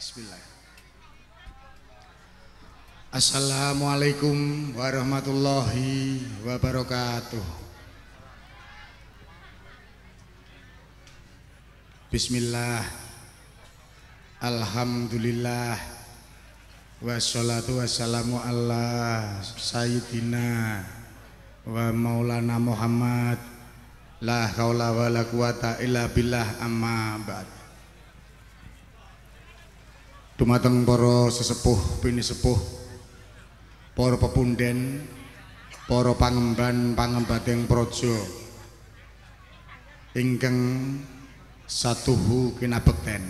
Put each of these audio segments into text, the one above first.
Bismillah. Assalamualaikum warahmatullahi wabarakatuh. Bismillah. Alhamdulillah. Wassalatu wassalamu ala sayyidina wa maulana Muhammad. La haula wala quwata illa billah, amma ba'd. Dumateng para sesepuh bini sepuh, para pepunden, para pangemban pangembateng praja ingkang satuhu kinabekten.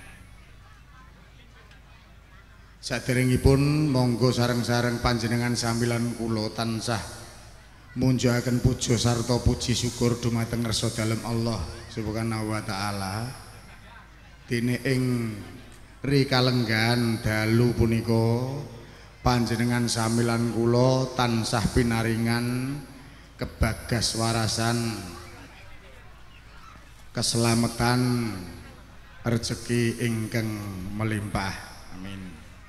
Saderengipun monggo sareng-sareng panjenengan sambilan kula tansah munjuaken puja sarta puji syukur dumateng ngarsa dalem Allah Subhanahu wa taala. Dene ing rikalenggan dalu punika panjenengan samilan kula tansah pinaringan kebagas warasan, keselamatan, rezeki ingkang melimpah. Amin.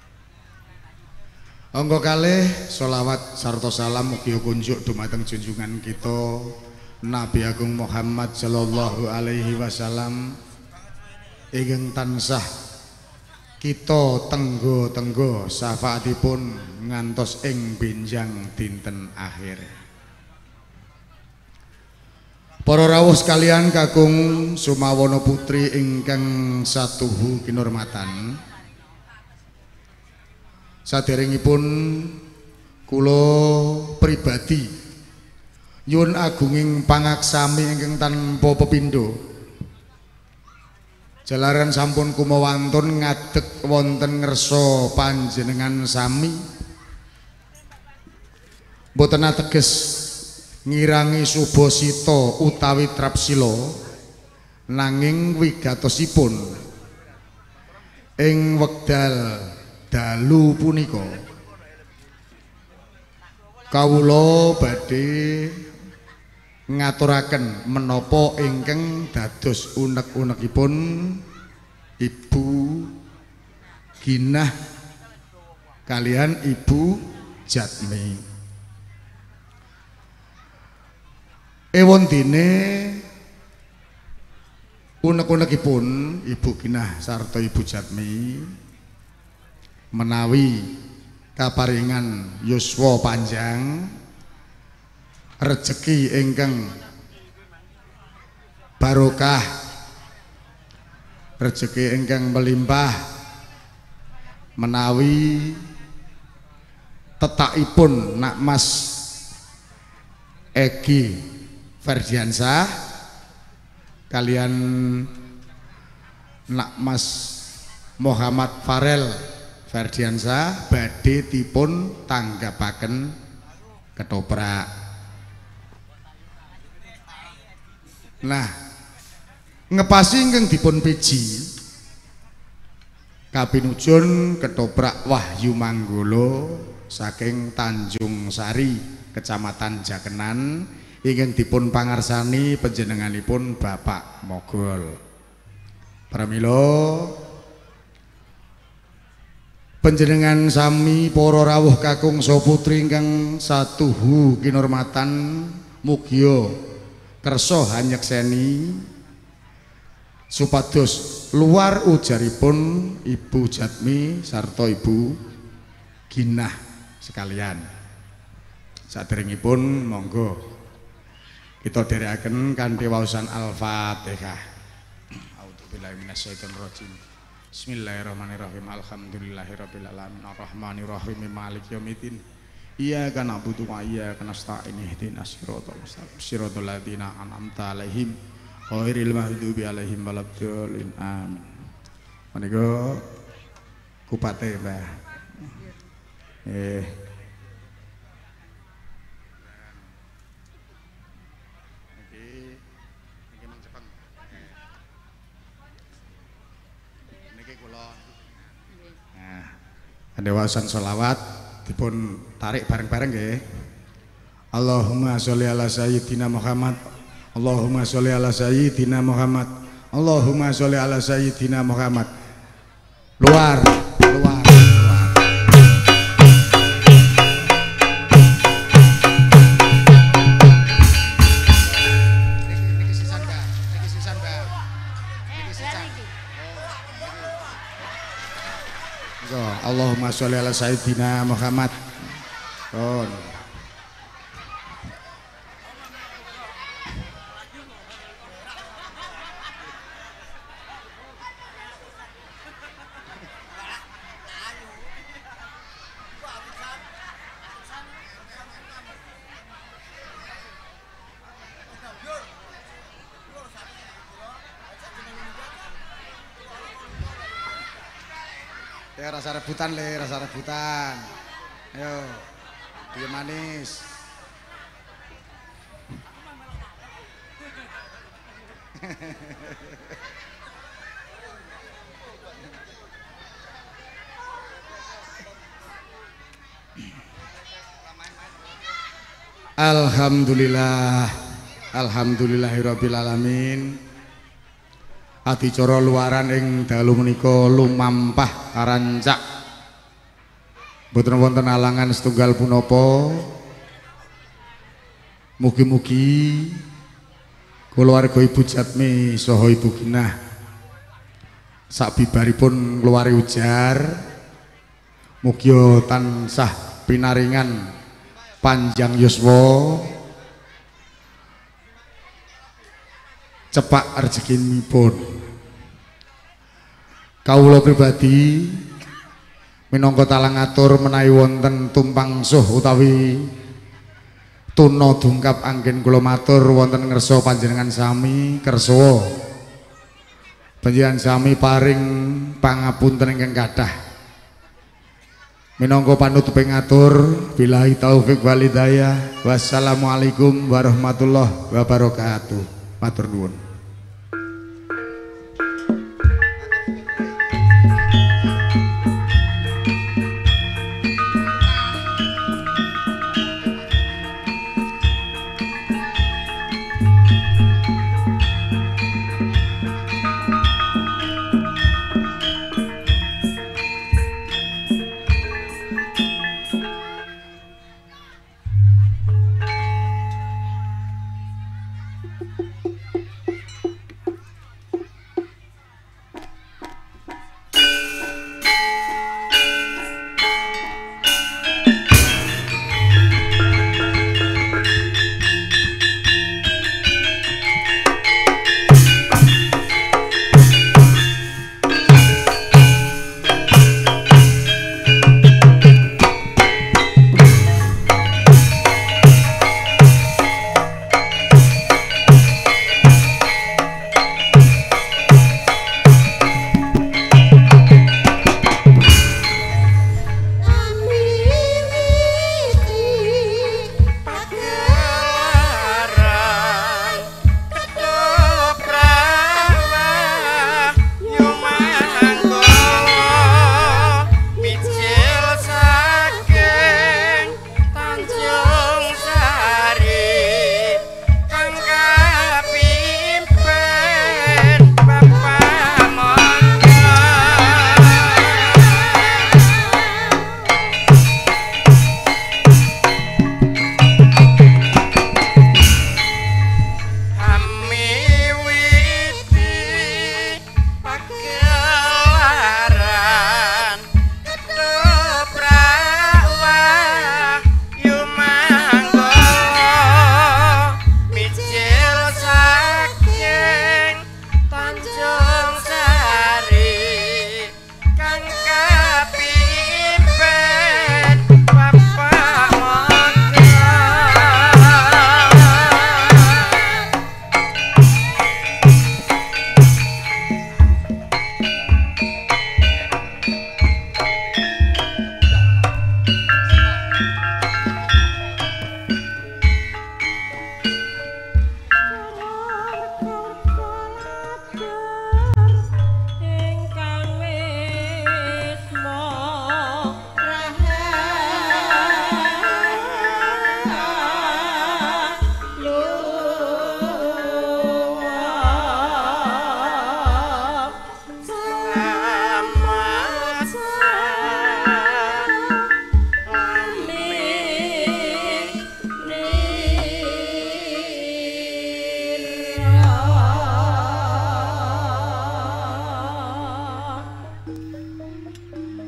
Angga kalih sholawat sarta salam mugi kunjuk dumateng junjungan kita Nabi Agung Muhammad sallallahu alaihi wasallam ingkang tansah kita tenggo-tenggo syafaatipun ngantos ing benjang dinten akhir. Para rawuh sekalian kakung sumawana putri ingkang satuhu kinurmatan, saderengipun kula pribadi nyuwun agunging pangaksami ingkang tanpa pepindho jalaran sampun kumawantun ngadeg wonten ngersa panjenengan sami boten ateges ngirangi subasita utawi trapsila, nanging wigatosipun ing wekdal dalu punika kawula badhe ngaturaken menapa ingkang dados unek-unekipun Ibu Ginah kalian Ibu Jatmi. Ewon dene unek-unekipun Ibu Ginah sarta Ibu Jatmi menawi kaparingan yuswa panjang, rezeki ingkang barokah, rezeki ingkang melimpah, menawi tetakipun Nak Mas Egi Ferdiansah kalian Nak Mas Muhammad Farel Ferdiansah badhe dipun tanggapaken ketoprak. Nah, ngepasi ingkang dipun piji kapinujun ketoprak Wahyu Manggolo saking Tanjung Sari, Kecamatan Jakenan ingkang dipun pangarsani panjenenganipun Bapak Mogol. Pramila panjenengan sami para rawuh kakung saha putri ingkang satuhu kinurmatan mugia kersa hanyekseni supados luar ujaripun Ibu Jatmi sarta Ibu Ginah sekalian. Saderengipun monggo kita dherekaken kanthi waosan Al-Fatihah. A'udzubillahi minasyaitonir rajim. Bismillahirrahmanirrahim. Alhamdulillahirabbil alamin arrahmanirrahim maliki yaumiddin. Iyyaka na'budu wa iyyaka nasta'in ihdinas siratal mustaqim siratal ladzina an'amta 'alaihim ghairil maghdubi 'alaihim waladdallin amin. Menika kupate Mbah. Niki kula ada wawasan sholawat dipun tarik bareng-bareng nggih. Allahumma sholli ala sayyidina Muhammad. Allahumma sholli ala sayyidina Muhammad. Allahumma sholli ala sayyidina Muhammad. Luar, luar, luar. Niki sisan, Mbak. Niki sisan, Mbak. Niki sisan. Oh, Allahumma sholli ala sayyidina Muhammad. Oh. Ya rasa rebutan le, rasa rebutan. Ayo, dia manis. Alhamdulillah, alhamdulillahirabbil alamin. Adicara luaran ing dalu menika lumampah karancak. Mboten wonten alangan setunggal punapa. Mugi-mugi kulawarga Ibu Jatmi saha Ibu Ginah sabibaripun ngluwari ujar mugi tansah pinaringan panjang yuswa, cepak rezekinipun. Kawula pribadi minangka talang atur menawi wonten tumpang suh utawi tuna dungkap anggen kula matur wonten ngersa panjenengan sami kersa panjenengan sami paring pangapunten ingkang kathah. Minangka panutuping atur billahi taufik wal hidayah. Wassalamualaikum warahmatullahi wabarakatuh. Matur nuwun.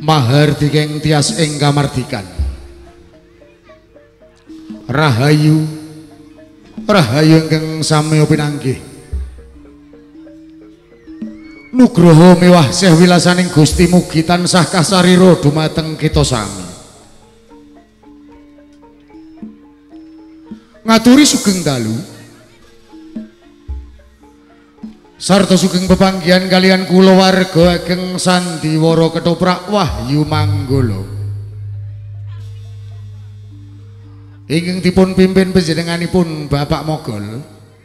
Mahardikeng tias ing kamardikan. Rahayu rahayu ingkang sami pinanggih. Nugroho mewah seh wilasaning Gusti mugi tansah kasarira dumateng kita sami. Ngaturi sugeng dalu sarta sugeng pepanggihan kalian kula warga ageng Sandiwara Ketoprak Wahyu Manggala ingkang dipun pimpin panjenenganipun Bapak Mogol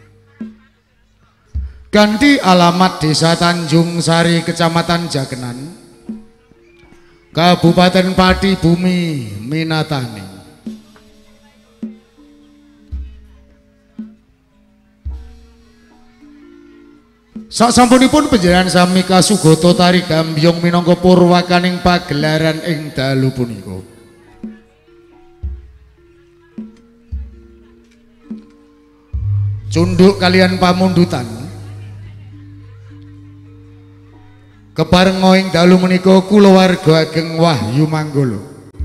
kanthi alamat Desa Tanjung Sari Kecamatan Jagenan Kabupaten Pati Bumi Minatani. Sasampunipun panjenengan sami kasugata tari gambyong minangka purwakaning pagelaran ing dalu punika. Cunduk kalian pamundutan keparenga ing dalu menika kula warga ageng Wahyu Manggala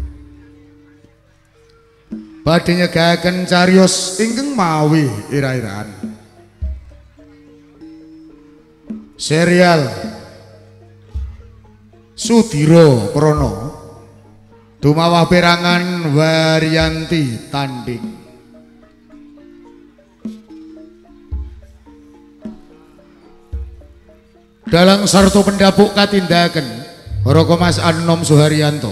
badhe nyegahaken cariyos ingkang mawi ira-iraan serial Sudiro Prono dumawah perangan Waryanti Tanding. Dalang sarto pendapuk katindakan Roko Mas Anom Suharyanto,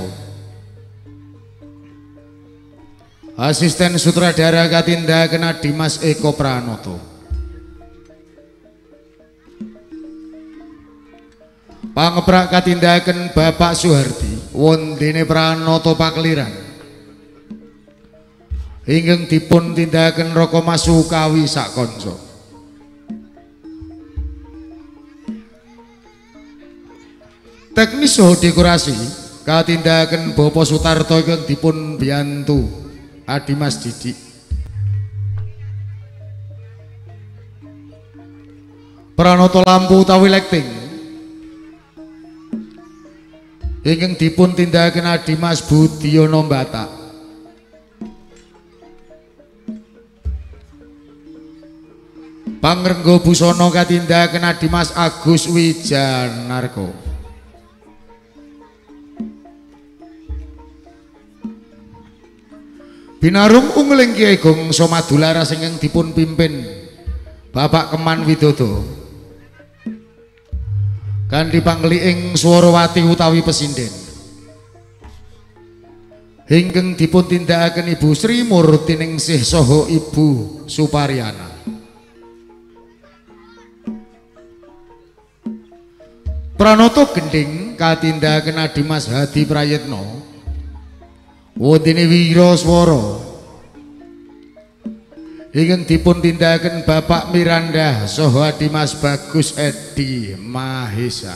asisten sutradara katindakan Dimas Eko Pranoto, pangeprak katindakan Bapak Suhardi Wondene Pranoto Pakliran, ingkang dipun tindakan Roko Mas Sukawi Sakonco. Teknis saha dekorasi katindakan Bapak Sutarto ingkang dipun biyantu Adimas Didik. Pranoto lampu utawi lighting ingkang dipun tindakaken Adimas Budiono Batak. Pangrengga busana katindakan Adimas Agus Wijanarko. Binarung ungling Kiai Gongso Madularas ingkang dipun pimpin Bapak Keman Widodo kanthi pangliing Swarawati utawi pesinden ingkang dipun tindakaken Ibu Sri Murtiningsih saha Ibu Suparyana. Pranoto gending katindakaken Adimas Hadi Prayitno Wondene Wiraswara ingkang dipun tindakaken Bapak Miranda saha Adimas Bagus Edi Mahesa.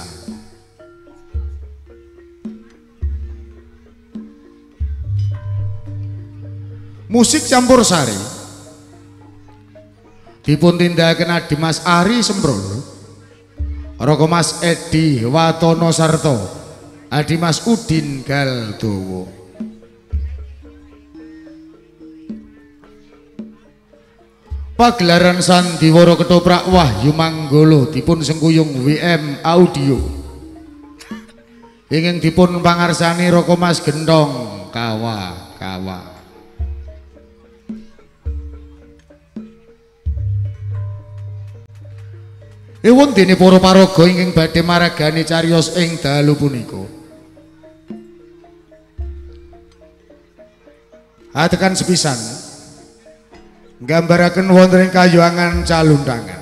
Musik campursari dipun tindakaken Adimas Ari Semprul, Roko Mas Edi Watono sarta Adimas Udin Galdowo. Pagelaran Sandiwara Ketoprak Wahyu Manggala dipun sengkuyung WM Audio ingkang dipun pangarsani Roko Mas Gendong Kawa-kawa. Ewon dene para paraga ingkang badhe maragani cariyos ing dalu punika. Atekan sepisan nggambaraken wonten ing kayuangan calundangan.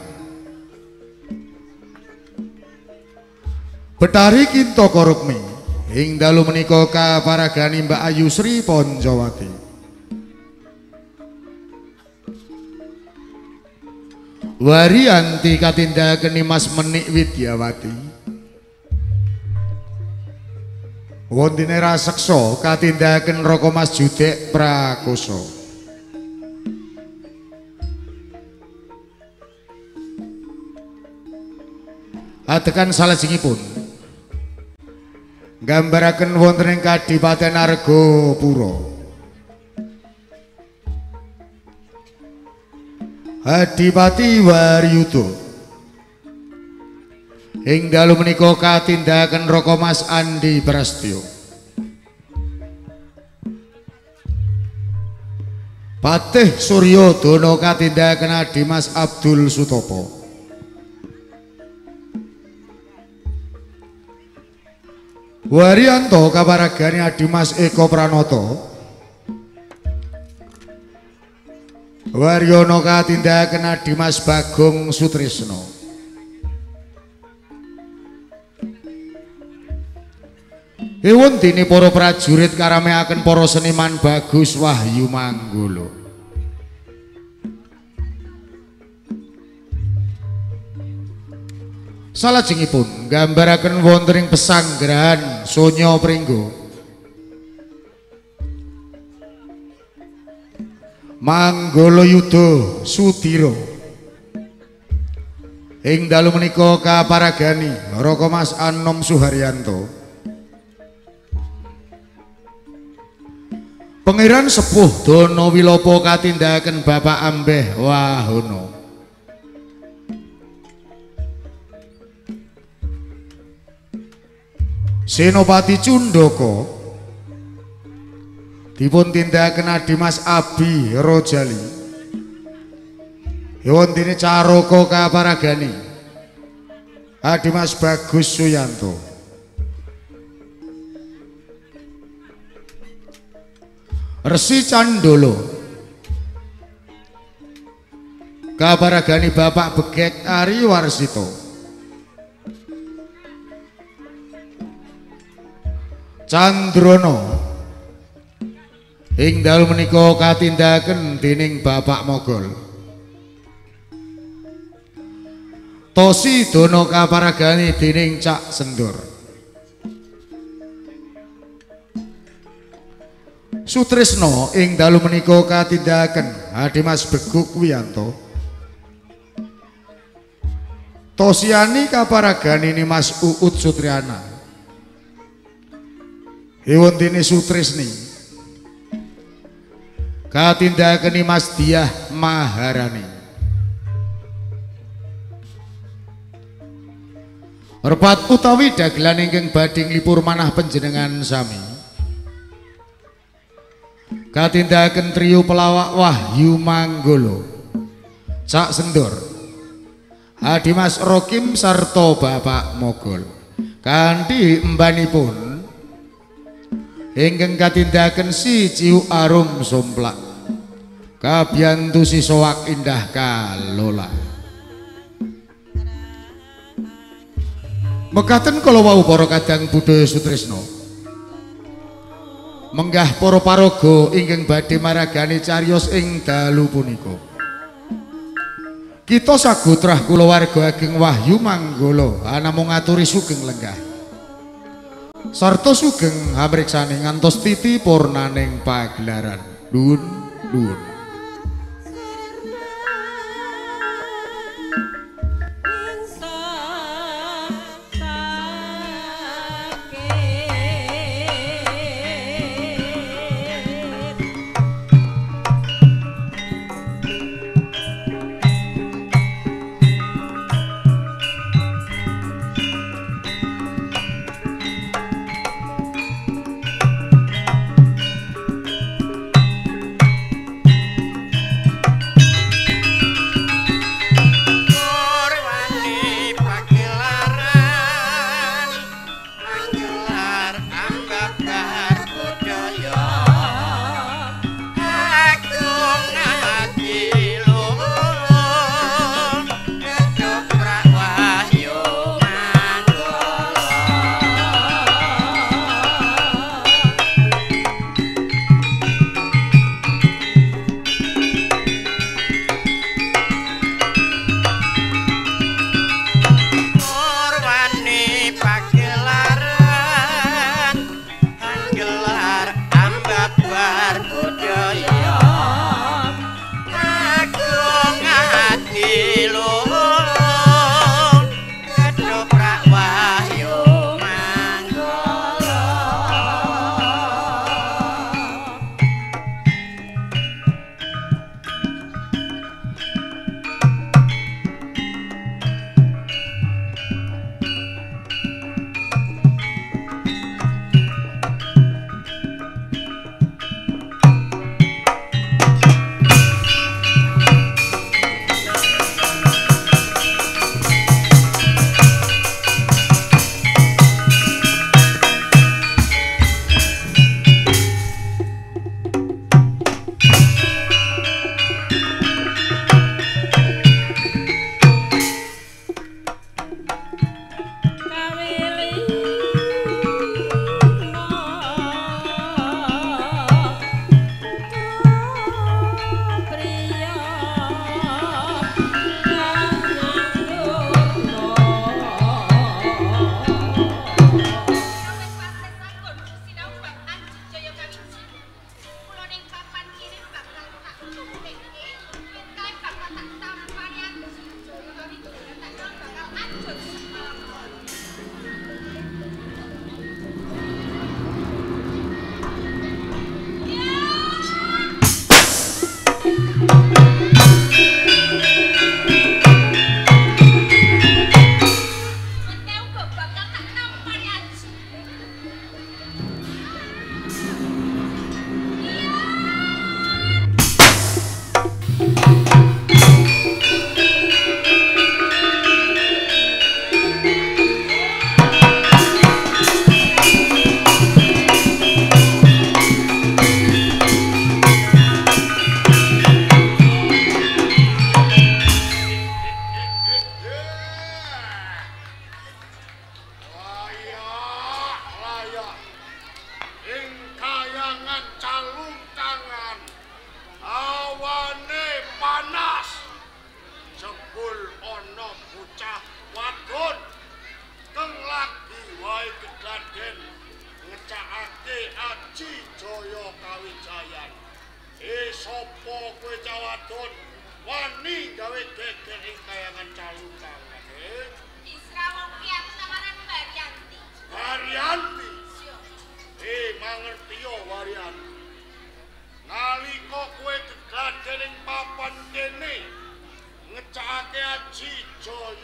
Betari Kinto Korukmi ing dalu menika kaparagani Mbak Ayu Sri Poncowati. Waryanti katindakaken Mas Menik Widyawati. Wontene raseksa katindakaken Roko Mas Judek Prakoso. Atekan salajengipun Gambaraken wonten ing Kadipaten Argapura. Adipati Waryuda ing dalu menika katindakan Raka Mas Andi Prastya. Patih Suryodana katindakan Adimas Abdul Sutopo. Waryanto kaparagane Adimas Eko Pranoto. Waryono katindakan Adimas Bagong Sutrisno. Ewon dene para prajurit karameaken para seniman Bagus Wahyu Manggala. Salajengipun nggambaraken wonten ing pesanggrahan Sonya Pringgo. Manggala Yuda Sudira. Ing dalu menika kaparagani Raka Mas Anom Suharyanto. Pangeran Sepuh Dana Wilopo katindakan Bapak Ambeh Wahono. Senopati Cundaka dipun tindakan Adimas Abi Rojali. Yontine Caraka kaparagani Adimas Bagus Suyanto. Resi Candolo kaparagani Bapak Begek Ari Warsito. Candrono ing dalu menika katindaken dening Bapak Mogol. Tosi Dono kaparagani dening Cak Sendur. Sutrisno ing dalu menika katindaken Adimas Beguk Wiyanto. Tosiani kaparagani Mas Uut Sutriana. Ewontine Sutrisni katindaken Mas Diah Maharani. Repat utawi dagelan ingkang badhe nglipur manah panjenengan sami. Katindakan trio pelawak Wahyu Manggala, Cak Sendur, Adimas Rokim sarta Bapak Mogol. Kanthi embanipun ingkang katindakan si Ciu Arum Somplak, Kabyantu si Soak Indah Kalola. Mekaten kala wau para kadang budaya Sutrisno. Menggah para paraga ingkang badhe maragani cariyos ing dalu punika. Kita sagutrah kulawarga ageng Wahyu Manggala namung ngaturi sugeng lenggah. Sarta sugeng amriksani ngantos titi purnaning pagelaran. Nuwun, nuwun.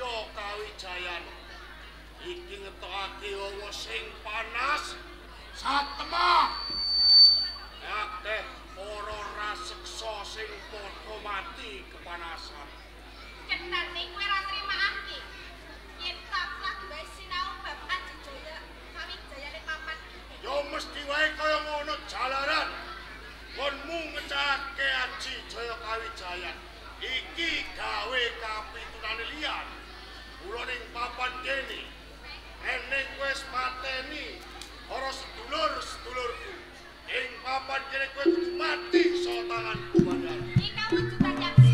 Jaya Kawijayan iki ngetokake hawa sing panas satemah akeh para raseksa sing padha mati kepanasan Ketane kowe ora nrimakake yen tak lagi sinau bab Aji Jaya Kawijayane papan yo mesti wae kaya ngono jalaran konmu ngecake Aji Jaya Kawijayan iki gawe kapitunane liyan kula ning papan kene eneng wis mateni para sedulur-sedulurku ing papan kene kowe kudu mati saka tanganku padahal iki kawujudan yaksi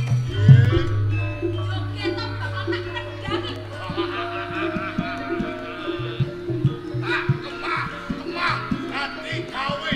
oke to bakal tak nedangi tak kemah dadi gawe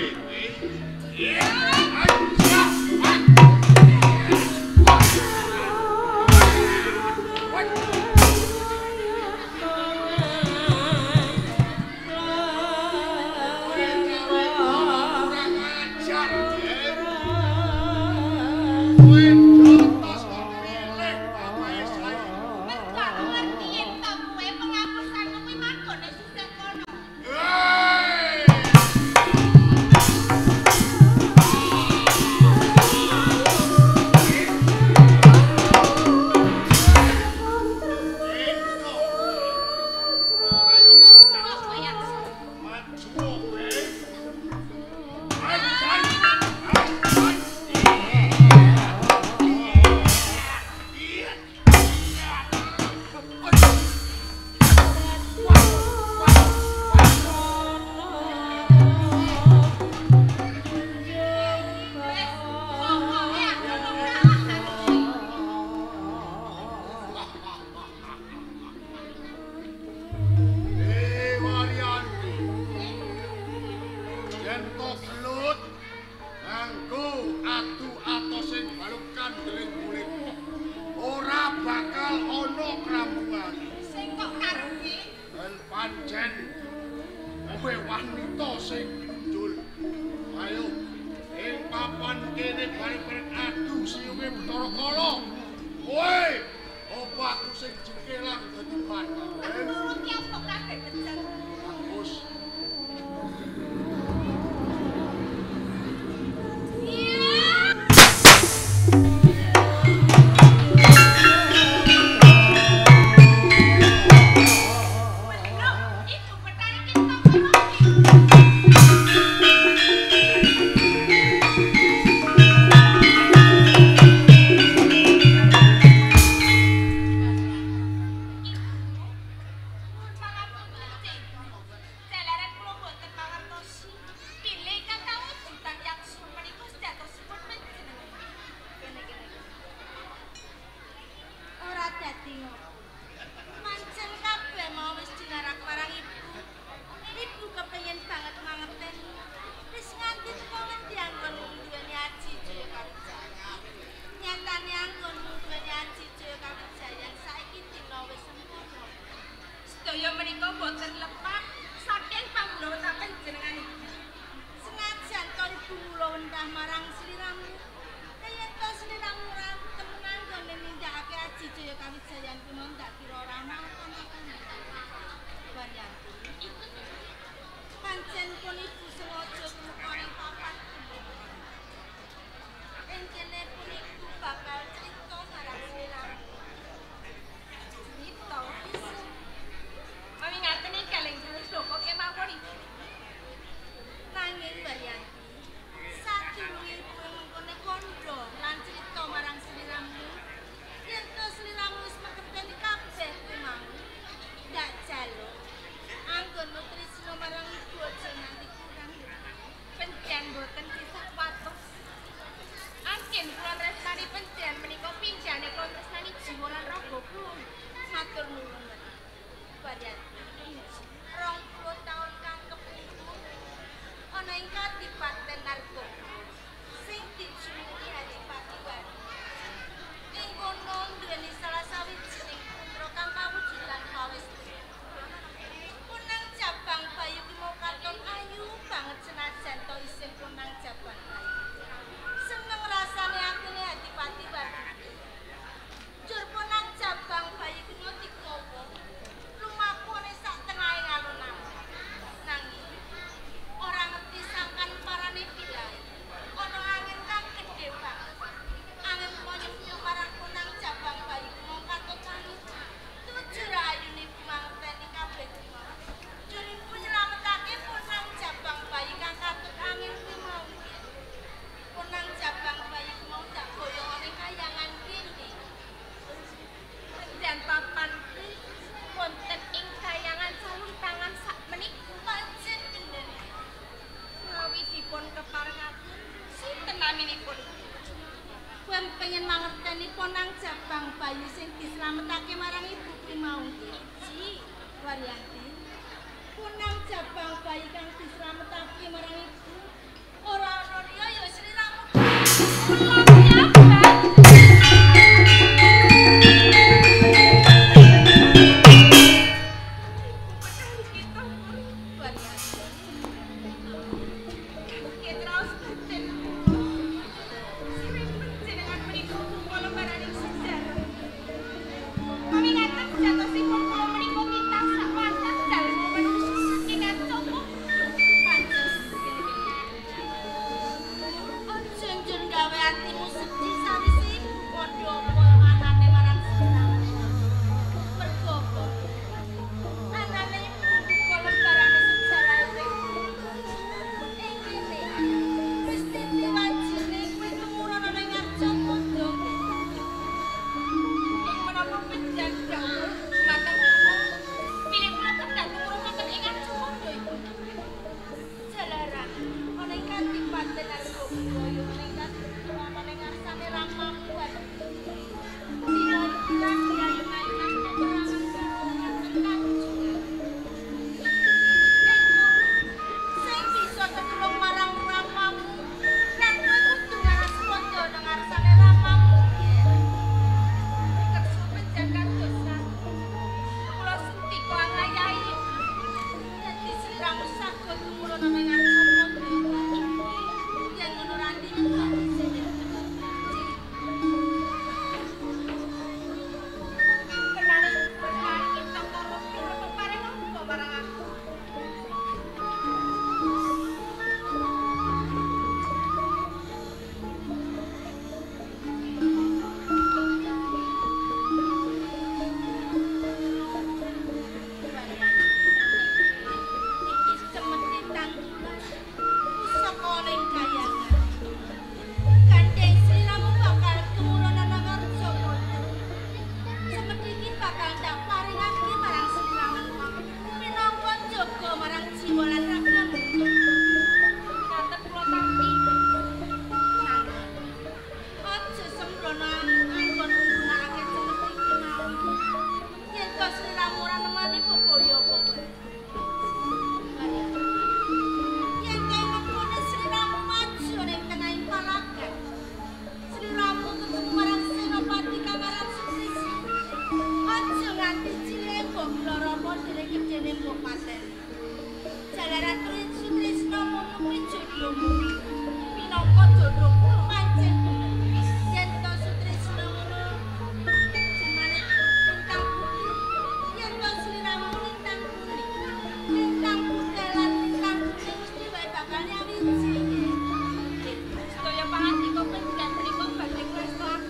kok mateni. Jalaran Trisno ngono kuwi jodohmu. Minangka jodohmu pancen bener. Yen to Sutrisno ngono jemane lintang putih. Yen to sliramu lintang kuning. Lintang putih lan lintang kuning mesti wae bakal nyawiji. Sedaya pangandika pendidikan mriku badhe kresna aku.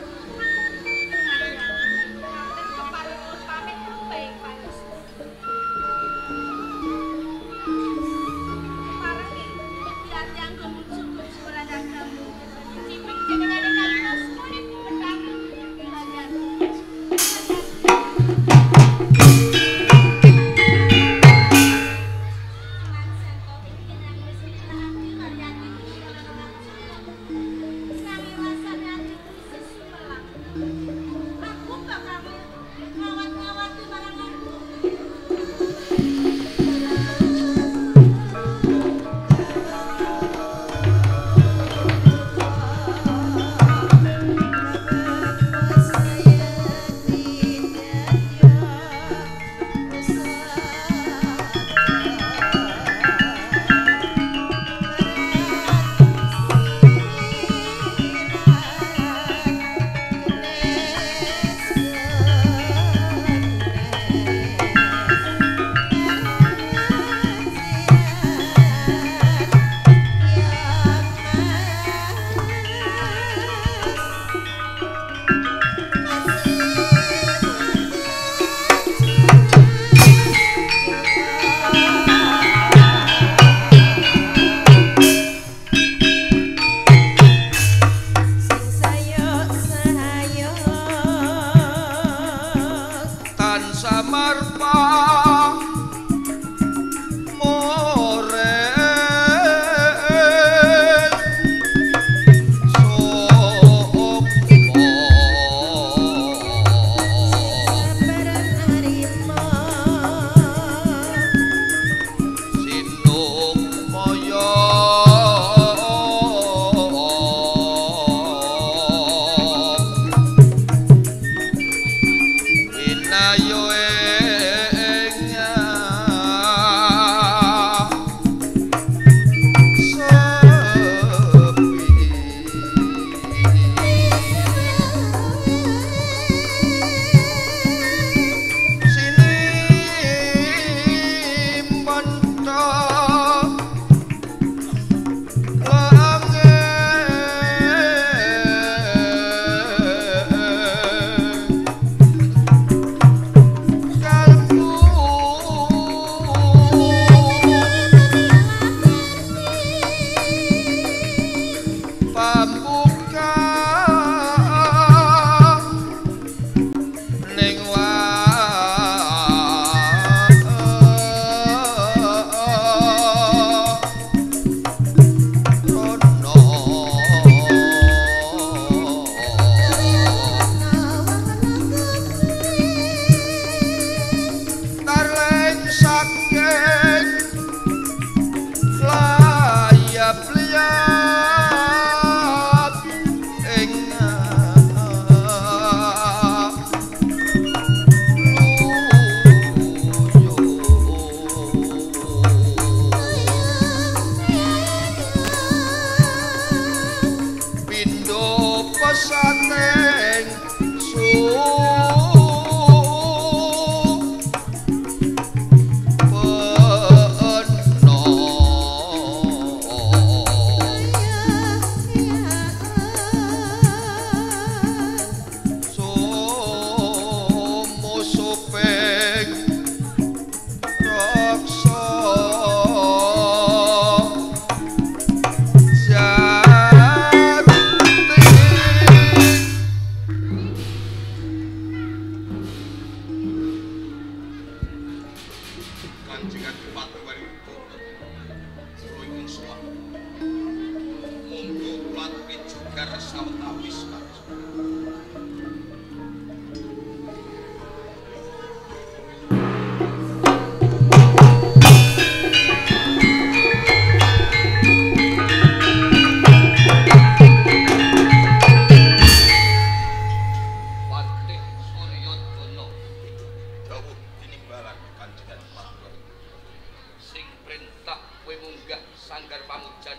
sanggar pamujan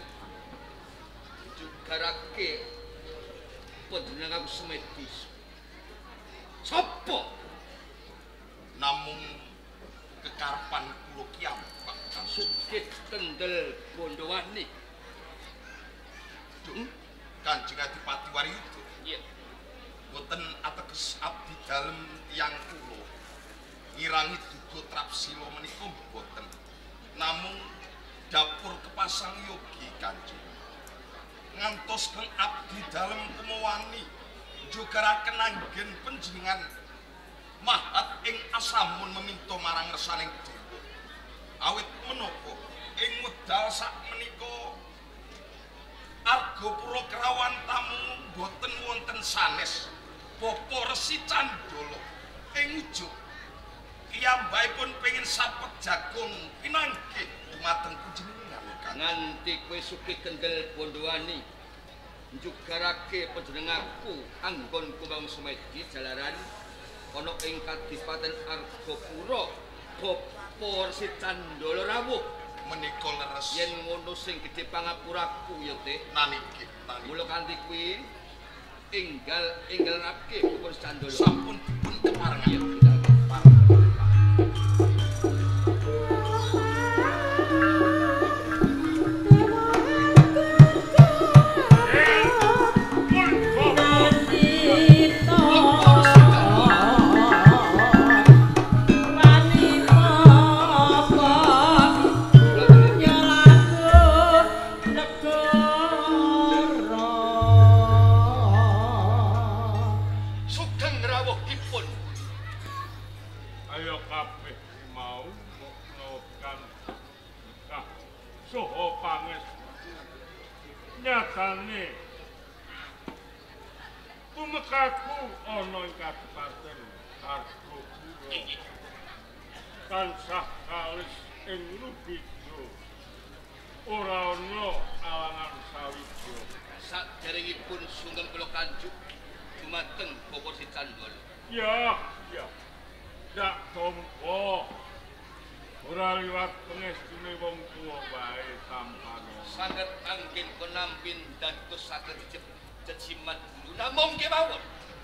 jugarake panjenengan semedis sapa namung kekarepan kula kiambak Sugih Kendel Bondowani Kanjeng Adipati Waryuda iya boten ateges abdi dalem tiyang kula ngirangi duga trapsila menika boten namung dapur kepasang yogi Kanjeng ngantos kang abdi dalem kumawani njogaraken anggen panjenengan mahat ing asamun meminta marang ngersaning dewa awit menapa ing wedal sak menika Argapura Kerawan tamu boten wonten sanes Bapa Resi Candala ing ujug kiyambakipun pengin sapet jagung pinanggih dumateng panjenengan nganti kowe Sugih Kendel Bondowani njugarake panjenenganku anggon kumbang semedi jalaran ana ing Kadipaten Argapura Bapa Resi Candala rawuh menika leres yen ngono sing gedhe pangapuraku ya teh naniki mula kanthi kuwi enggal rapke Bapa Resi Candala sampun dipun keparengan nyatane tumekaku ana ing Kadipaten Argapura tansah kalis ing Lubida ora ana alangan sawija saderengipun sungkem kula kanjuk dumateng Bapa Resi Candala ya dak tompo ora liwat pengestune wong tuwa wae tampane sanget anggen penampin dados saged jejimat dulu namung kemawon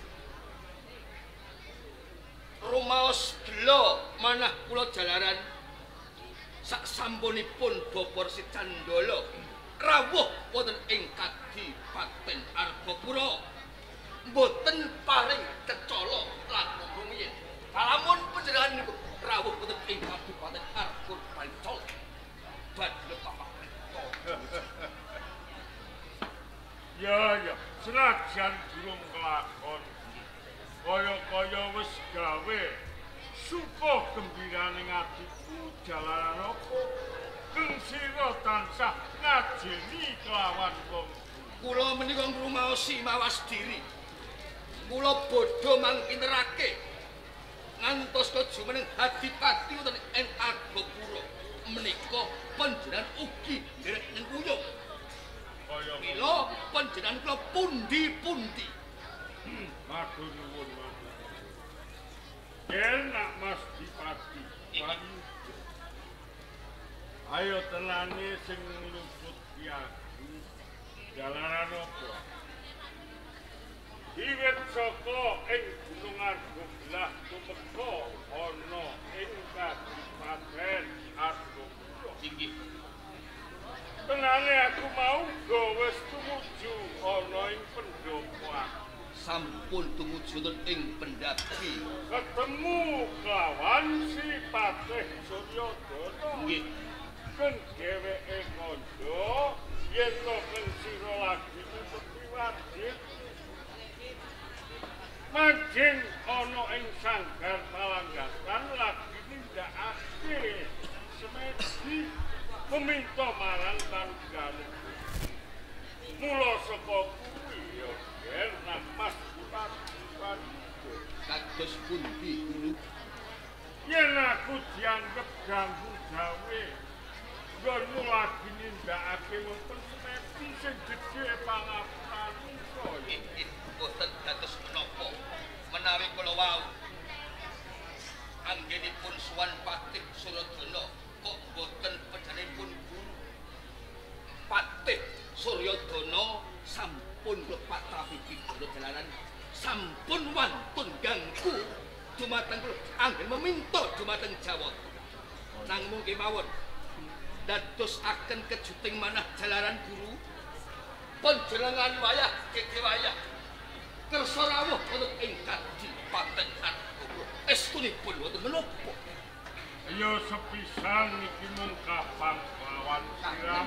rumaos gelo manah kula jalaran sak sampunipun Bapa Resi Candala rawuh wonten ing Kadipaten Argapura mboten paring kecala langkung rumiyin kalamun panjenengan niku rawuh wonten ing Kadipaten Argapura badhe Bapak ya senajan durung kelakon kaya wis gawe suka gembiraning atiku jalaran apa keng sira tansah ngajeni kelawan wong kula menika ngrumaosi mawas diri kula bodho mangkinterake ngantos kejumeneng Adipati wonten ing Argapura menika panjenengan ugi nderek nyengkuyung kaya mila panjenengan kula pundi-pundi matur nuwun yen nak Mas Dipati ayo tenane sing ngluput piatu jalaran apa Iwet saka ing Gunung Argoblah tumeka ana ing Kadipaten Argapura inggih tenane aku mau wis tumuju ana ing pendopo sampun tumuju ing pendaki ketemu kawan si Patih Suryodana nggih kan dheweke kandha yen to kan sira lagi nutupi wajib mancing ana ing sanggar Palanggatan lagi nindakake semedi meminta marang tanggane mula saka kuwi ya yen nang Mas Dipati kados pundi dulu yen aku dianggep ganggu gawe nggonmu lagi nindakake wonten semedi sing gedhe pangapuran inggih boten dados menapa menawi kula wau anggenipun suwan Patih Suryodana kok boten pejanipun guru nang mungkin mawon dadosaken kejuting manah jalaran guru panjenengan wayah keke wayah kersa rawuh wonten ing Kadipaten Argopuro estunipun wonten menapa ya sepisan iki mung kapang lawan siram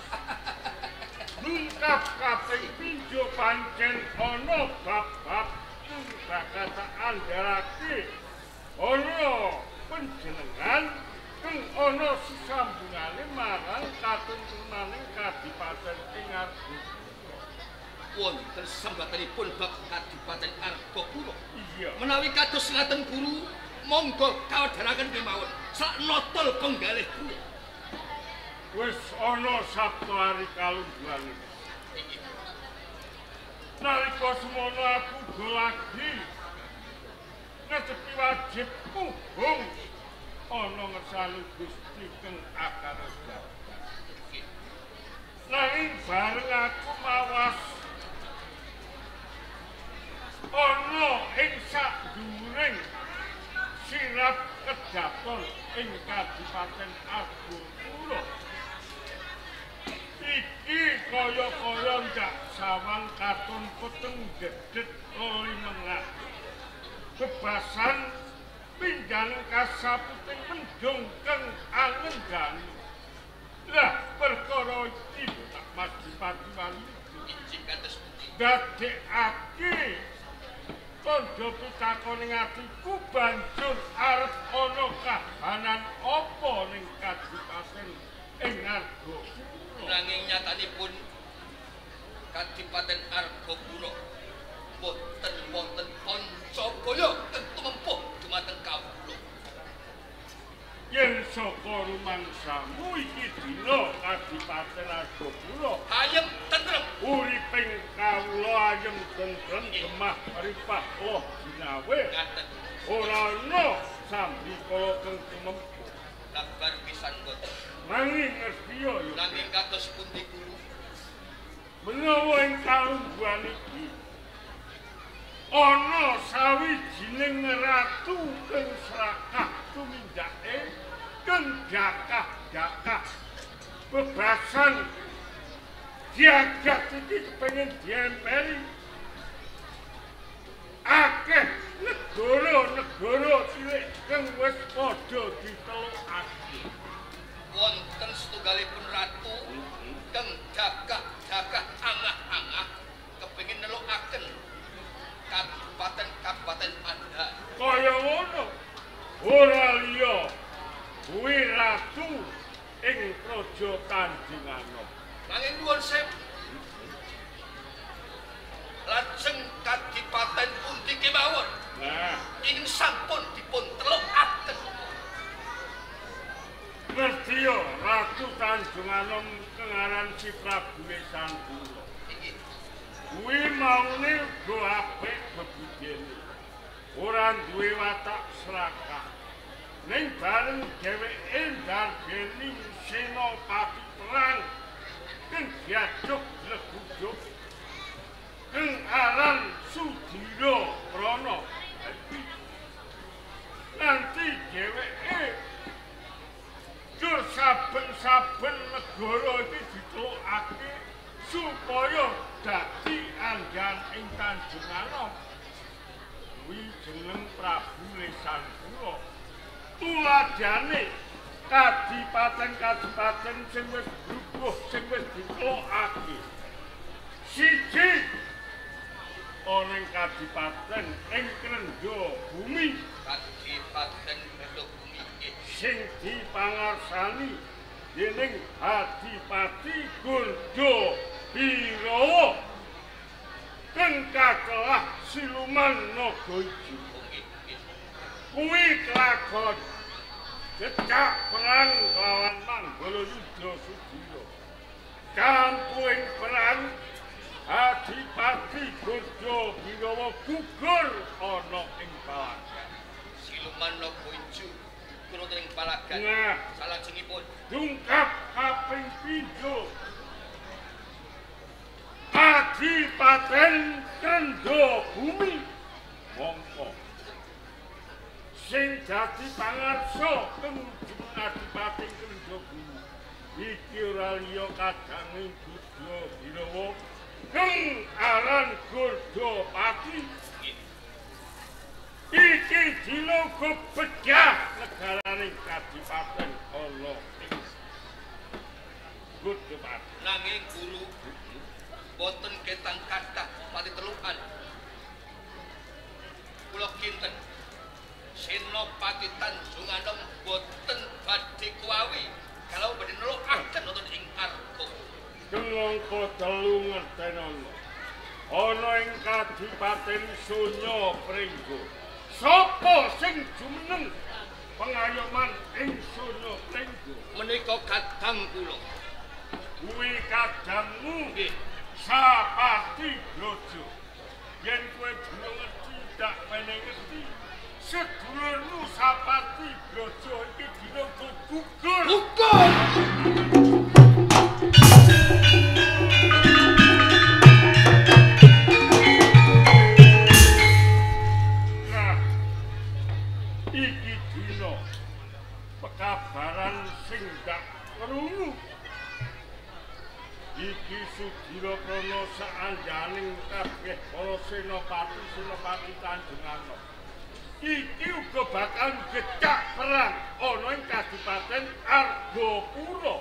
mungkap kaping pinjo pancen ana bab-bab bakal tak andharake ana panjenengan kang ana sesambungane marang katuntunaning Kadipaten ing Argopuro. Wonten sembatanipun bab Kadipaten Argopuro. Iya. Menawi kados ngaten guru, monggo kawedharaken kemawon sak notol penggalih kula. Wis ana Sabtu hari kalungguhan. Nalika semono aku go lagi ngetepi wajibku hung ana ngersani Gusti kang akar jagat. Nanging bareng aku mawas ana ing sadhuwuring sirap kedaton ing Kadipaten Argopuro. Iki kaya-kaya ndak sawang katon peteng dedet limengan. Bebasan pinggang kasaputing mendung kang angendani. Lah perkara iki tak Madipati wali Injing kados pundi? dadekake tandha pitakon ing atiku banjur arep ana kahanan apa ning Kadipaten ing Argopuro. Nanging nyatanipun Kadipaten Argopuro boten wonten pancakaya kang tumempuh dumateng kawula. Yen saka rumangsamu iki dina Kadipaten Argopuro Ayem tentrem uriping kawula ayem tentrem gemah ripah Allah ginawe ngaten. ora ana sambikala kang tumempuh. Kabar pisan boten. Nanging ngertiya ya Nanging kados pundi guru? menawa ing kalungguhan iki ana sawijining ratu kang srakah tumindake kang gagah-gagah bebasan jagat iki kepengin diemperi akeh negara-negara cilik kang wis padha ditelukake. Wonten setunggalipun ratu kang gagah-gagah angah-angah kepengin nelukaken kabupaten Anda. Kaya ngono ora liya kuwi ratu ing Praja Kanjengana. Nanging nuwun sewu. Lajeng Kadipaten pundi kemawon Nah, ingin sampun dipun telukaken. ngertiya Ratu Kanjengana kang aran Si Prabu Sangkula. Inggih. Kuwi maune go apik bebudene. Ora duwe watak srakah. Ning bareng dheweke ndarbeni senopati perang kang diajuk legujuk kang aran Sudira Prana. Nanti dheweke jur saben-saben negara iki ditelukake supaya dadi anggan ing Kanjengana. Kuwi jeneng Prabu Sangkula. Tuladhane kadipaten-kadipaten sing wis rubuh, sing wis ditelukake. Siji ana ing kadipaten ing Krendha Bumi Kadipaten Krendha Bumi inggih. sing dipangarsani dening Adipati Gurjo Birawa kang kakelah siluman naga ijo. Kuwi kelakon cecak perang lawan Manggalayuda Sudira. Kampuing perang Adipati Gurjo Birawa gugur ana ing Palagan. Siluman naga ijo wonten ing Palagan. Nah, Salajengipun dungkap kaping 7 Kadipaten Krendha Bumi mongko sing dadi pangarsa kang jeneng ora liya kadanging Gudha Birawa kang aran Gurdapati. Iki dina kepecah negaraning Kadipaten ana ing Gurdapati. Nanging Guru boten ketang kathah pati telukan. Kula kinten Senopati Tanjunganom boten badhe kuwawi kalau badhe nelukaken wonten ing Arga. Kengangka telu ngertenono ana ing Kadipaten Sunya Pringgo. Sapa sing jumeneng pengayoman ing Sunya Pringgo? Menika kadang kula. Kuwi kadangmu nggih Sapati Brojo. Yen kowe durung tidak mengerti sedulurmu Sapati Brojo iki dina gugur. Gugur. Nah, iki dina pekabaran sing dak krungu. Iki Sudira Prana saandhaning kabeh para senopati Tanjunganom. Iki uga bakal gecak perang ana ing Kadipaten Argapura.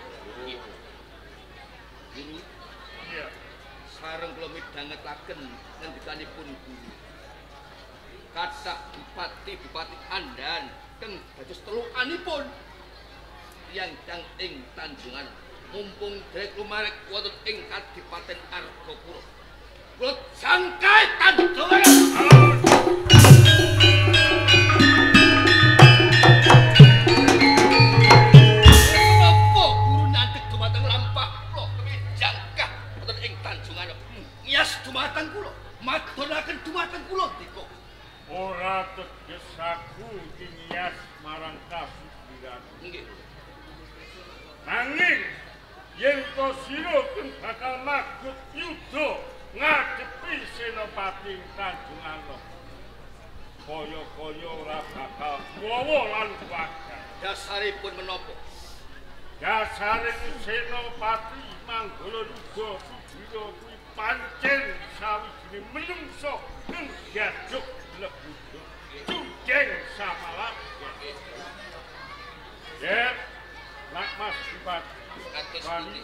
Guru, Iya. sareng kula midhangetaken ngendikanipun Guru. Kathah bupati Andan kang dados telukanipun tiyang ing Tanjunganom. Mumpung derek lumarek wonten ing Kadipaten Argapura. Kula jangkai Tanjunganom. Menapa Guru nanti dumateng lampah kula kami jangkah wonten ing Tanjunganom. Ngias dumateng kula, madonaken dumateng kula ndika. Ora teges aku ngiyas marang kasugiran. Nggih. Nanging yen to sira bakal magut yudha ngadepi Senopati Tanjunganom. Kaya-kaya ora bakal wawa lan wajar. Dasaripun menapa? Dasaring Senopati Manggalaruga Sudira kuwi pancen sawijining menungsa kang gajuk lebut. Cujeng samalah. Ya, Nak Mas Bupati. Kados pundi?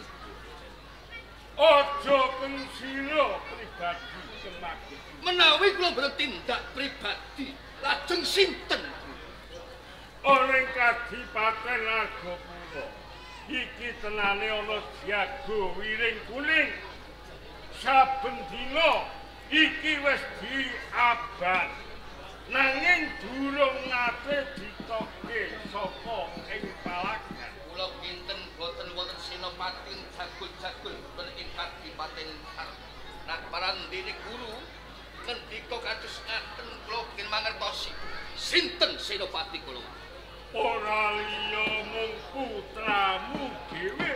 Ojo pensira pribadi kemakin. Menawi kula boten tindak pribadi, lajeng sinten? Ora Kadipaten Argapura. Iki tenane ana jago wiring kuning. Saben dina iki wis diaban. Nanging durung nate ditokke sapa ing palagan. Kula kinten boten wonten senopati jagul-jagul wonten ing Kadipaten Arga. Nak parandene Guru ngendika kados ngaten kula kenging mangertosi sinten senopati kula. Ora liya mung putramu dhewe.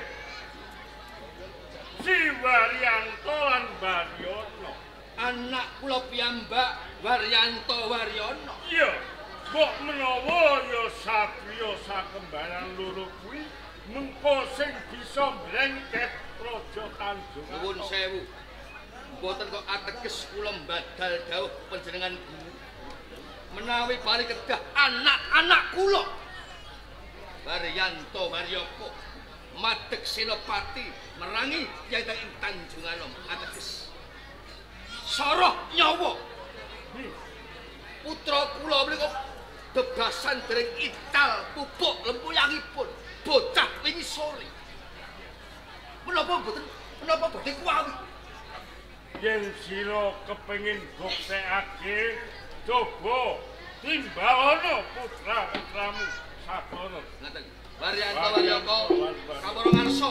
Si Waryanto lan Waryono. Anak kula piyambak Waryanto Waryono. Iya, mbok menawa ya satriya sakembaran loro kuwi mengko sing bisa mlengket Praja Tanjunganom. Nuwun sewu. Mboten kok ateges kula mbadal dawuh panjenengan Guru. Menawi bali kedah anak-anak kula Waryanto Waryoko madeg senopati merangi tiyang ing Tanjunganom ateges soroh nyawa. Putra kula menika bebasan dereng ital pupuk lempuyangipun bocah wingi sore. Menapa boten kuwawi? Yen sira kepengin buktekake coba timbalono putra-putramu sakono. Ngaten. Waryanto Waryoko kapara ngarsa.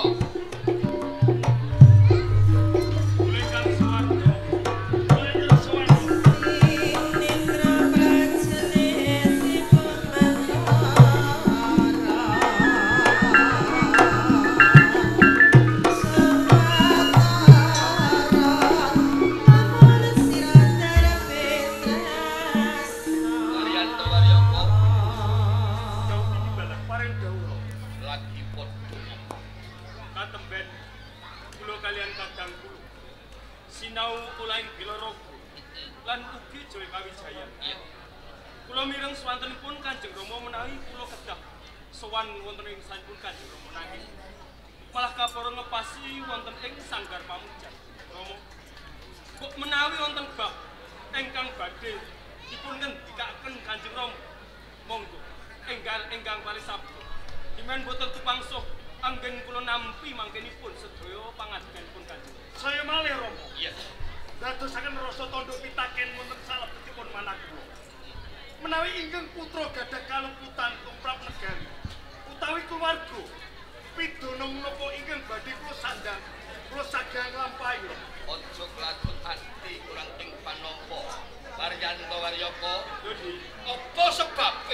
Katemben kula kalian kadang kula sinau ulaing Bilorogo lan ugi Joyo Kawijayan. Iya. Kula mireng swantenipun Kanjeng Rama menawi kula kedah sowan wonten ing sanipun Kanjeng Rama nanging malah kapara ngepasi wonten ing Sanggar Pamujan. Rama kok menawi wonten bab ingkang badhe dipun ngendikaken Kanjeng Rama monggo ingkang paling sabda dimen boten tupangsuh anggen kula nampi mangkenipun sedaya pangadeganipun Kanjeng. Saya malih Rama. Iya. Dadosaken rasa tandha pitaken wonten salebetipun manah kula. Menawi ingkang putra gadah kalumputan tumrap negari utawi keluarga pidana menapa ingkang badhe kula sandang kula saged nglampahi. Ojo kelakon ati kurang ing panampa. Waryanto Waryaka. Apa sebabe?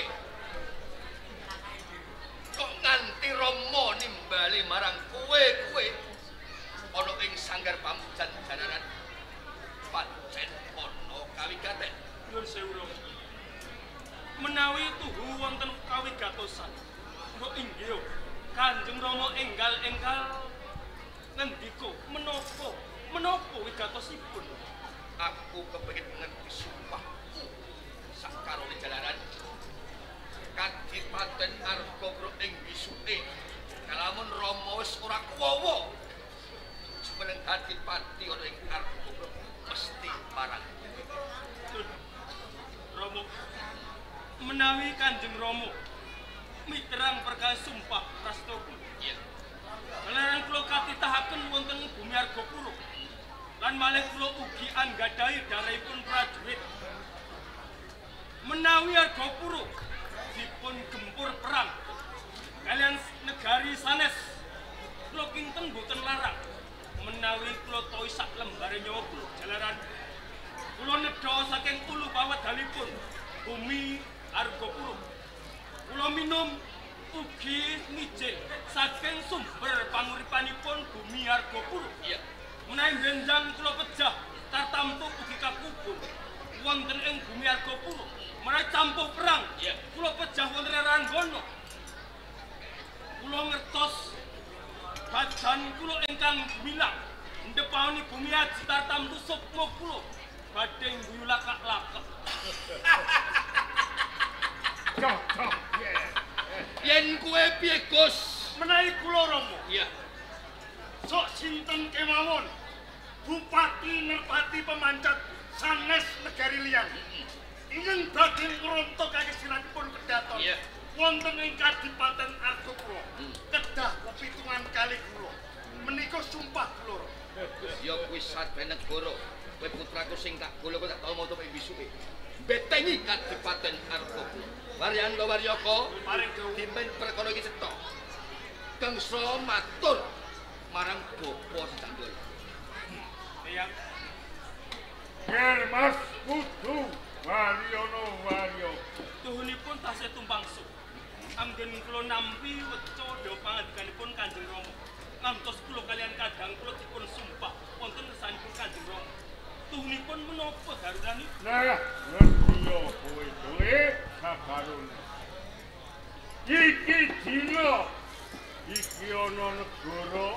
Kok nganti Rama nimbali marang kowe ana ing Sanggar Pamujan janaran pancen ana kawigaten. Nuwun sewu Rama. Menawi tuhu wonten kawigatosan kok inggih Kanjeng Rama enggal ngendika menapa wigatosipun? Aku kepengin ngerti sumpahku sakarone jalaran Kadipaten Argapura ing bisuke kalamun Rama wis ora kuwawa jumeneng Kadipati ana ing Argapura mesti parang. Rama menawi Kanjeng Rama miterang perkawis sumpah prastawa. Iya. Kelaran kula katitahaken wonten bumi Argapura. Lan malih kula ugi anggadhahi darahipun prajurit. Menawi Argapura dipun gempur perang kalian negari sanes kula kinten boten larang menawi kula tohi sak lembare nyawa kula jalaran kula nedha saking ulu pawedalipun bumi Argapura. Kula minum ugi mijil saking sumber panguripanipun bumi Argapura. Iya. Menawi benjang kula pejah tartamtu ugi kakubur wonten ing bumi Argapura. Menawi campuh perang, iya. Kula pejah wonten Ranggono. Kula ngertos badan kula ingkang gemilang ndepani bumi aji tartamtu sukma kula badhe ngguyu lakak-lakak. Cocok. Yen kowe piye, Gus? Menawi kula Rama, Iya. sok sinten kemawon Bupati Nerpati Pemancat sanes negari liyan. Ingkang badhe ngrontokaken silanipun kedaton. Iya. Wonten ing Kadipaten Argapura. Kedah pepitungan kalih kula. Menika sumpah kula. Ya kuwi sadhe negara. Kowe putraku sing tak golo kok tak tau moto ing bisuke. Betengi Kadipaten Argapura. Waryanto Waryaka Paring dawuh dimen perkara iki cetha. Gangsa matur marang bapa sedandul. Eyang Ger Mas Kudu Waryono Waryo. tuhunipun tasih tumpangsu. Anggen kula nampi weca dawuh pangandikanipun Kanjeng Rama. Ngantos kula kalian kadang kula dipun sumpah wonten ngersanipun Kanjeng Rama. Tuhunipun menapa garurani? Nah, ngerti yo kowe duwe sakarone. Iki dina iki ana negara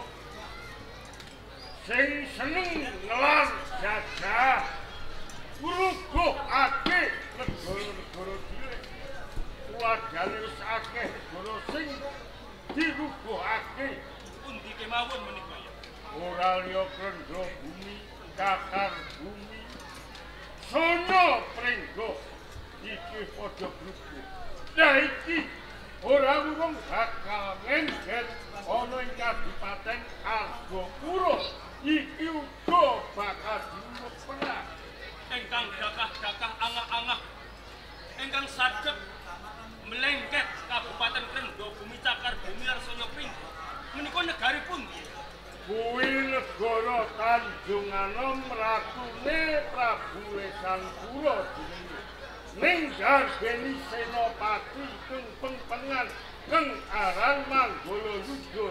sing seneng ngelar jajah. Uruguhake negara-negara cilik. Wadane wis akeh negara sing diruguhake. Pundi kemawon menika ya? Ora liya krendra bumi, cakar bumi. Sono prenggo iki padha bruku. Nah iki ora urung bakal ngengget ana ing Kadipaten Argapura. Iki uga bakal diurut perang. Engkang dakah-dakah angah-angah engkang saged melengket Kabupaten Krendha Bumi Cakar Bumi Arsana Pringgo menika negari pundi? Kuwi negara Tanjunganom ratune Prabu Lesangpura jenenge. Ning garbeni senopati ing pengpengan kang aran Manggala Yuda.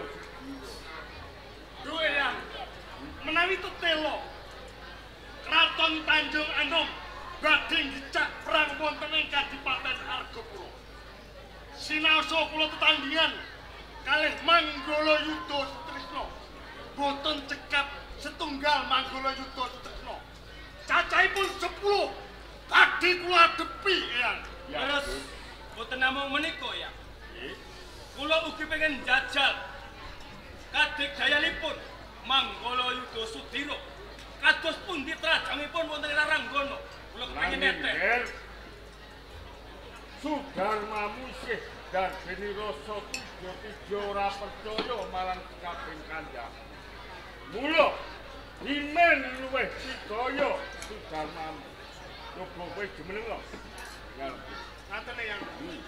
Duh Eyang, menawi tetelo Kraton Tanjung Anom badhe ngicak perang wonten ing Kadipaten Argapura. Sinaosa kula tetandhingan kalih Manggala Yuda Sutrisna boten cekap setunggal Manggala Yuda Sutresna. Cacahipun 10 badhe kula adepi, Eyang. Terus boten namung menika ya. Kula ugi pengen jajal kadigdayanipun Manggala Yuda Sudira. Kados pundi trajangipun wonten ing Ranggana. Kula kepengin neten. Sudarmamu isih darbeni rasa tiga ora percaya marang kabeh kandhang. Mula himen luwih didaya Sudarmamu. Coba kowe jumeneng lho. Ya. Ngaten yang.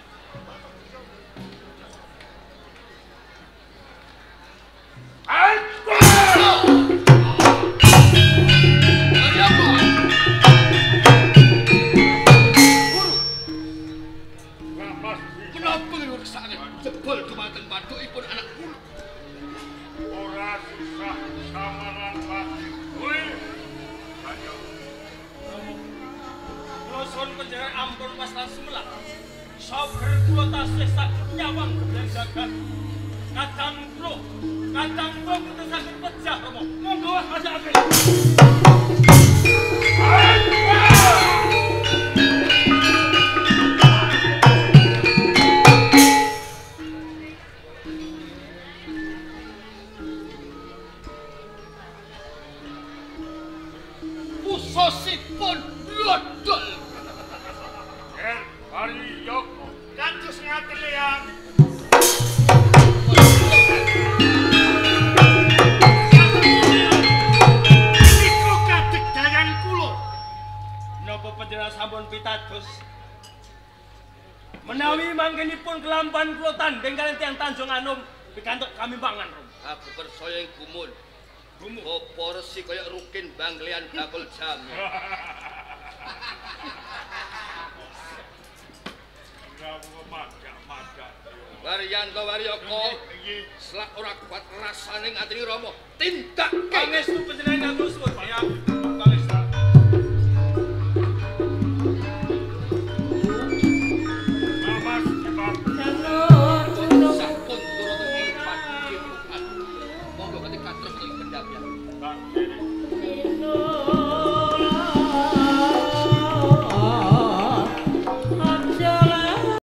Jebol dumateng pathukipun anak kula. Ora susah samaran pati. Kowe ayo. Kula suwun panjenengan ampun pasrah sumelat. Sabar kula tasih saged nyawang gedhen jagat. Kadang kula boten saged pejah Rama. Monggo ajake. Pusosipun lodol. Hari Yoko. Kados ngaten Eyang. Niku kadigdayan kula. Napa panjenengan sampun pitados? Menawi mangkenipun kelampan kula tanding kaliyan tiyang Tanjung Anom pikantuk kami pangan. Aku percaya ing gumun. Apa resi kaya rukin banglean bakul jam. Waryanto Waryaka, selak ora kuat rasane ngateni Rama. Tindak pangestu panjenengan kula suwun.